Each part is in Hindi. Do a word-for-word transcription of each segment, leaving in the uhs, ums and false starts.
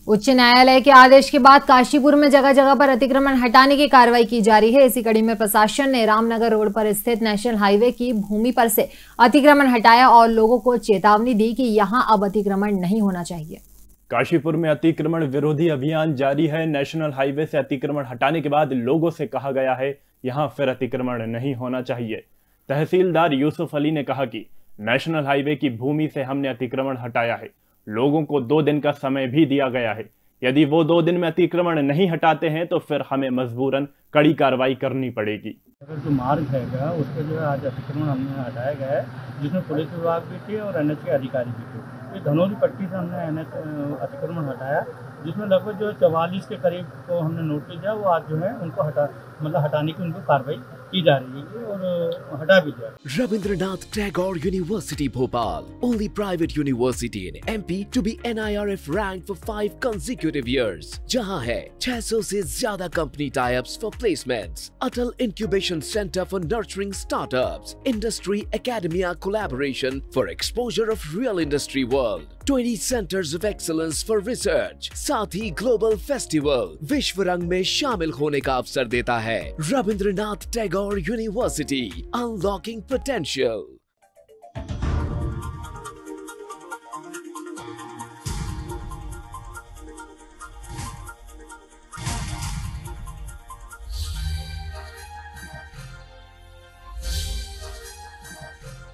उच्च न्यायालय के आदेश के बाद काशीपुर में जगह जगह पर अतिक्रमण हटाने की कार्रवाई की जा रही है। इसी कड़ी में प्रशासन ने रामनगर रोड पर स्थित नेशनल हाईवे की भूमि पर से अतिक्रमण हटाया और लोगों को चेतावनी दी कि यहां अब अतिक्रमण नहीं होना चाहिए। काशीपुर में अतिक्रमण विरोधी अभियान जारी है। नेशनल हाईवे से अतिक्रमण हटाने के बाद लोगों से कहा गया है यहां फिर अतिक्रमण नहीं होना चाहिए। तहसीलदार यूसुफ अली ने कहा कि नेशनल हाईवे की भूमि से हमने अतिक्रमण हटाया है। लोगों को दो दिन का समय भी दिया गया है। यदि वो दो दिन में अतिक्रमण नहीं हटाते हैं तो फिर हमें मजबूरन कड़ी कार्रवाई करनी पड़ेगी। अगर जो मार्ग है उस पर जो है आज अतिक्रमण हमने हटाया गया है, जिसमें पुलिस विभाग भी थे और एन एच के अधिकारी भी थे। ये धनौली पट्टी से हमने एन एच अतिक्रमण हटाया, जिसमें लगभग जो चवालीस के करीब को हमने नोटिस दिया, वो आज जो है उनको हटा मतलब हटाने की उनको कार्रवाई की जा रही है और हटा भी जाए। Rabindranath Tagore University Bhopal, only private university in M P to be N I R F ranked for five consecutive years, जहां है छह सौ से ज्यादा company tie-ups for placements, Atal Incubation Center for nurturing startups, Industry Academia collaboration for exposure of real industry world, twenty centers of excellence for research, साथ ही ग्लोबल फेस्टिवल विश्व रंग में शामिल होने का अवसर देता है। Rabindranath Tagore university, unlocking potential.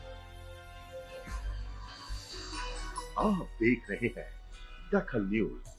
आप देख रहे हैं दखल न्यूज।